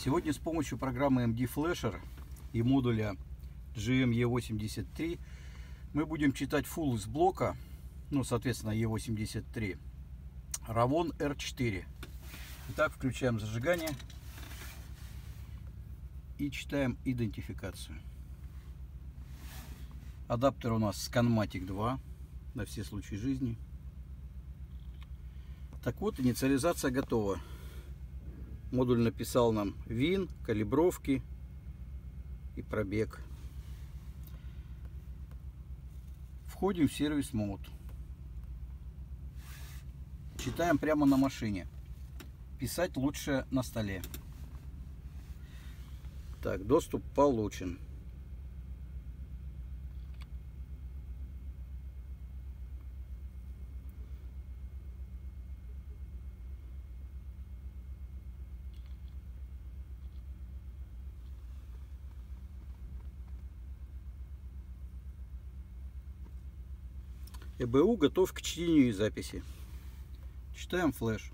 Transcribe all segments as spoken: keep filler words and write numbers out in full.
Сегодня с помощью программы эм ди Flasher и модуля джи эм и восемьдесят три мы будем читать фул из блока, ну, соответственно, и восемьдесят три, Ravon эр четыре. Итак, включаем зажигание и читаем идентификацию. Адаптер у нас Scanmatic два на все случаи жизни. Так вот, инициализация готова. Модуль написал нам вин, калибровки и пробег. Входим в сервис мод. Читаем прямо на машине. Писать лучше на столе. Так, доступ получен. и бэ у готов к чтению и записи. Читаем флеш.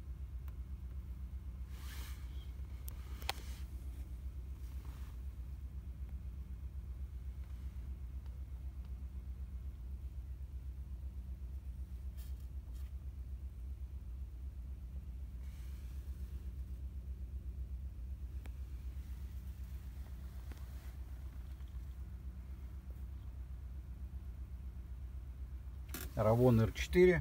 Ravon эр четыре.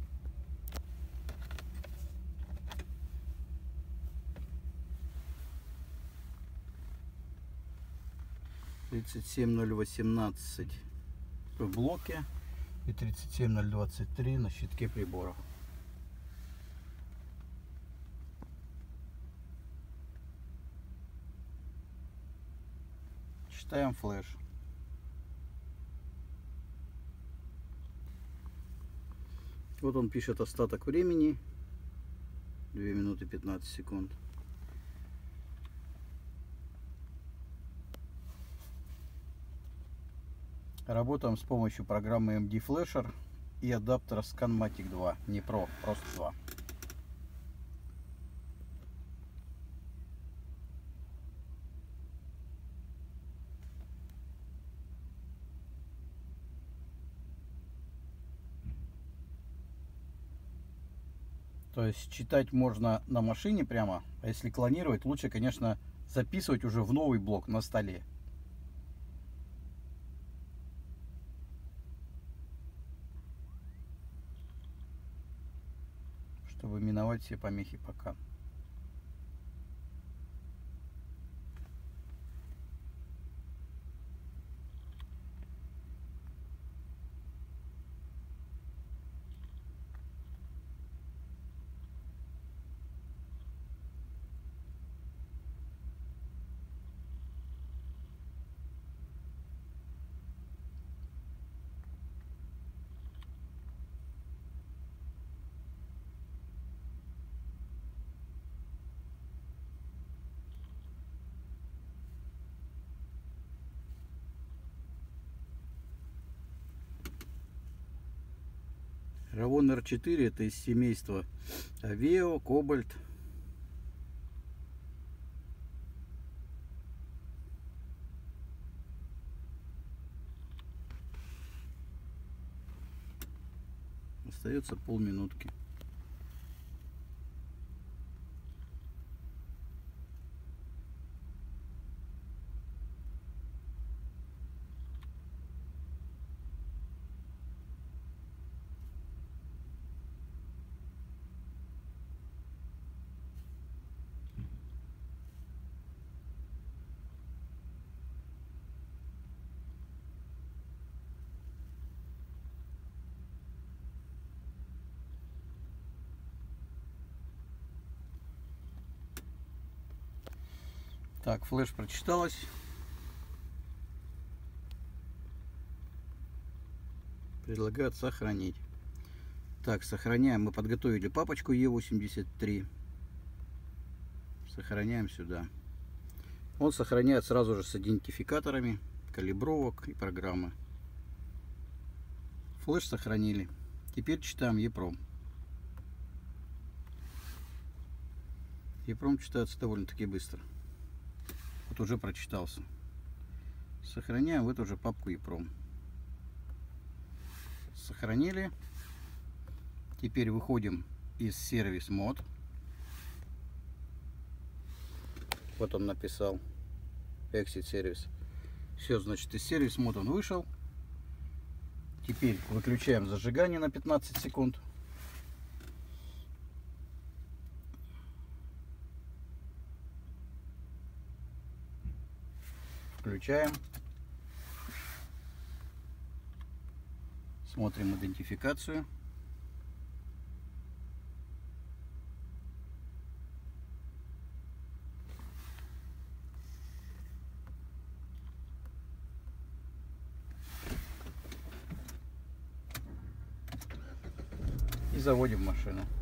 тридцать семь ноль восемнадцать в блоке и тридцать семь ноль двадцать три на щитке приборов. Читаем флеш. Вот он пишет остаток времени. две минуты пятнадцать секунд. Работаем с помощью программы эм ди Flasher и адаптера Scanmatic два. Не Pro, просто два. То есть читать можно на машине прямо, а если клонировать, лучше, конечно, записывать уже в новый блок на столе. Чтобы миновать все помехи пока. Ravon эр четыре это из семейства Aveo, Cobalt. Остается полминутки. Так, флеш прочиталось. Предлагают сохранить. Так, сохраняем. Мы подготовили папочку и восемьдесят три. Сохраняем сюда. Он сохраняет сразу же с идентификаторами калибровок и программы. Флеш сохранили. Теперь читаем EEPROM. EEPROM читается довольно-таки быстро. вот уже прочитался. Сохраняем в эту же папку EEPROM. Сохранили. Теперь выходим из сервис мод. Вот он написал Exit Service. Все, значит, из сервис мод он вышел. Теперь выключаем зажигание на пятнадцать секунд. Включаем. Смотрим идентификацию. И заводим машину.